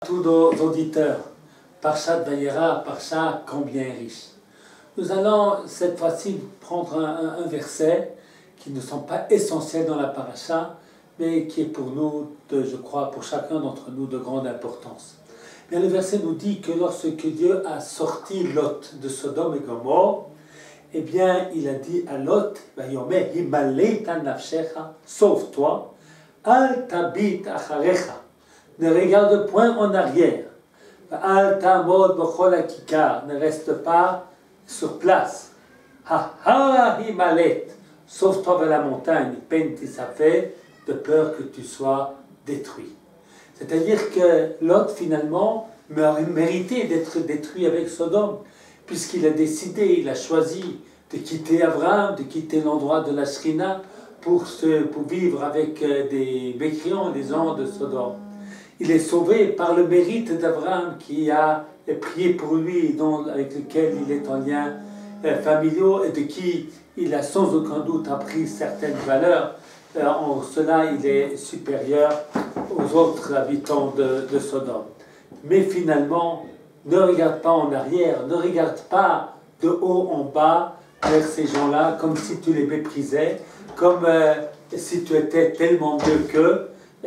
tous nos auditeurs. Parshat Vayera, Parsha combien riche. Nous allons cette fois-ci prendre un verset qui ne sont pas essentiels dans la paracha, mais qui est pour nous, je crois, pour chacun d'entre nous, de grande importance. Bien, le verset nous dit que lorsque Dieu a sorti Lot de Sodome et Gomorrhe, eh bien, il a dit à Lot, Vayomer, Himaleta nafshecha, sauve-toi, al tabit acharecha, ne regarde point en arrière, al tamod b'chol hakikar, ne reste pas sur place, ha himalet, sauve-toi vers la montagne, peine tisafé, de peur que tu sois détruit. C'est-à-dire que Lot, finalement, méritait d'être détruit avec Sodome, puisqu'il a décidé, il a choisi de quitter Abraham, de quitter l'endroit de la Shrina pour vivre avec des mécréants, les gens de Sodome. Il est sauvé par le mérite d'Abraham qui a prié pour lui, avec lequel il est en lien familial et de qui il a sans aucun doute appris certaines valeurs. En cela, il est supérieur aux autres habitants de Sodome. Mais finalement, ne regarde pas en arrière, ne regarde pas de haut en bas vers ces gens-là, comme si tu les méprisais, comme si tu étais tellement mieux qu'eux.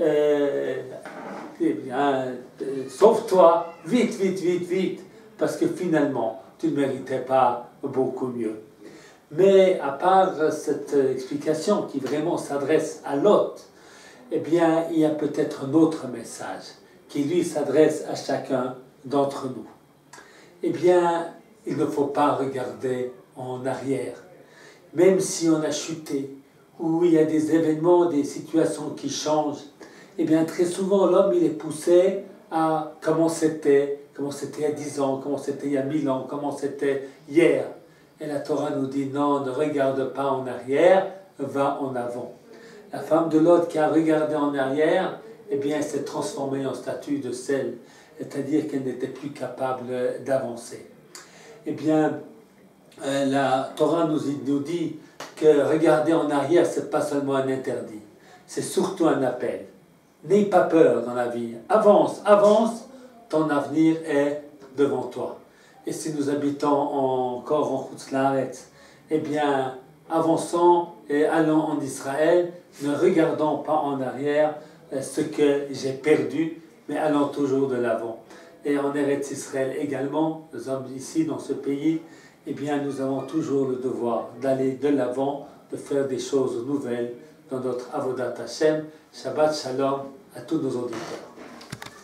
Eh bien, sauve-toi, vite, vite, vite, vite, parce que finalement, tu ne méritais pas beaucoup mieux. Mais à part cette explication qui vraiment s'adresse à Lot, eh bien, il y a peut-être un autre message qui, lui, s'adresse à chacun d'entre nous. Eh bien, il ne faut pas regarder en arrière. Même si on a chuté, ou il y a des événements, des situations qui changent, eh bien, très souvent, l'homme, il est poussé à comment c'était il y a 10 ans, comment c'était il y a 1000 ans, comment c'était hier. Et la Torah nous dit non, ne regarde pas en arrière, va en avant. La femme de Lot qui a regardé en arrière, eh bien, elle s'est transformée en statue de sel, c'est-à-dire qu'elle n'était plus capable d'avancer. Eh bien, la Torah nous dit que regarder en arrière, ce n'est pas seulement un interdit, c'est surtout un appel. N'aie pas peur dans la vie, avance, avance, ton avenir est devant toi. Et si nous habitons encore en Chutzlaretz, eh bien, avançons et allons en Israël, ne regardons pas en arrière ce que j'ai perdu, mais allons toujours de l'avant. Et en Eretz Israël également, nous sommes ici dans ce pays, eh bien, nous avons toujours le devoir d'aller de l'avant, de faire des choses nouvelles dans notre Avodat Hashem. Shabbat Shalom à tous nos auditeurs.